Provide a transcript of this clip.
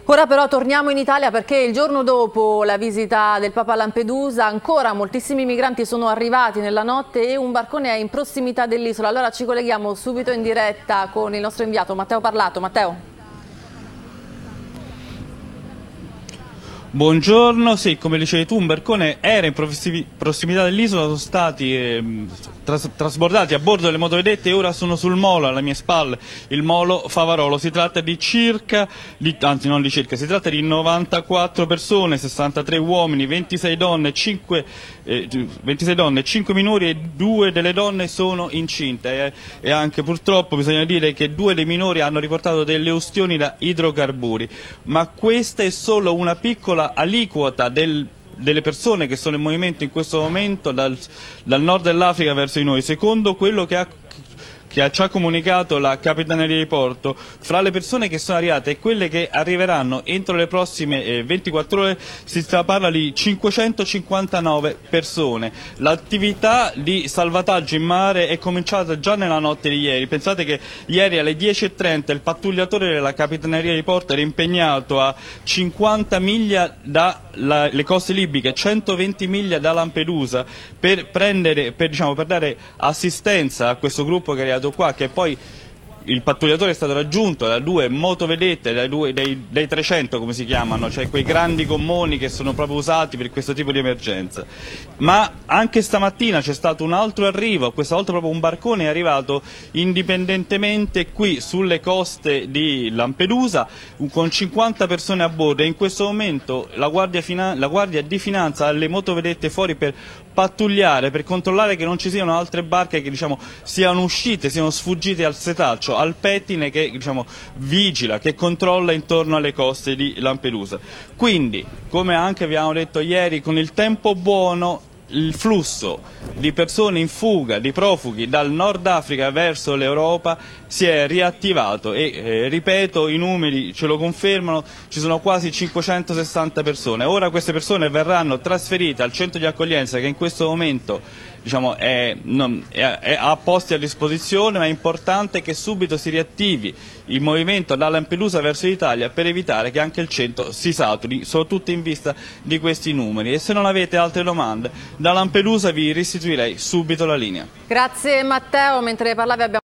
Ora però torniamo in Italia perché il giorno dopo la visita del Papa a Lampedusa ancora moltissimi migranti sono arrivati nella notte e un barcone è in prossimità dell'isola. Allora ci colleghiamo subito in diretta con il nostro inviato Matteo Parlato. Matteo. Buongiorno, sì, come dicevi tu, un barcone era in prossimità dell'isola, sono stati trasbordati a bordo delle motovedette e ora sono sul molo alle mie spalle, il molo Favarolo. Si tratta di si tratta di 94 persone, 63 uomini, 26 donne, 5 minori e 2 delle donne sono incinte e anche purtroppo bisogna dire che 2 dei minori hanno riportato delle ustioni da idrocarburi, ma questa è solo una piccola aliquota delle persone che sono in movimento in questo momento dal nord dell'Africa verso di noi. Secondo quello che ci ha comunicato la Capitaneria di Porto, fra le persone che sono arrivate e quelle che arriveranno entro le prossime 24 ore si parla di 559 persone. L'attività di salvataggio in mare è cominciata già nella notte di ieri. Pensate che ieri alle 10:30 il pattugliatore della Capitaneria di Porto era impegnato a 50 miglia dalle coste libiche, 120 miglia da Lampedusa per dare assistenza a questo gruppo che è arrivato qua, che poi il pattugliatore è stato raggiunto da 2 motovedette, dei 300 come si chiamano, cioè quei grandi gommoni che sono proprio usati per questo tipo di emergenza. Ma anche stamattina c'è stato un altro arrivo, questa volta proprio un barcone è arrivato indipendentemente qui sulle coste di Lampedusa con 50 persone a bordo e in questo momento la Guardia di Finanza ha le motovedette fuori per pattugliare, per controllare che non ci siano altre barche che siano uscite, siano sfuggite al setaccio, al pettine che vigila, che controlla intorno alle coste di Lampedusa. Quindi, come anche abbiamo detto ieri, con il tempo buono il flusso di persone in fuga, di profughi dal Nord Africa verso l'Europa si è riattivato e ripeto, i numeri ce lo confermano, ci sono quasi 560 persone. Ora queste persone verranno trasferite al centro di accoglienza che in questo momento ha posti a disposizione, ma è importante che subito si riattivi il movimento da Lampedusa verso l'Italia per evitare che anche il centro si saturi, soprattutto in vista di questi numeri. E se non avete altre domande, da Lampedusa vi restituirei subito la linea. Grazie Matteo, mentre parlavi abbiamo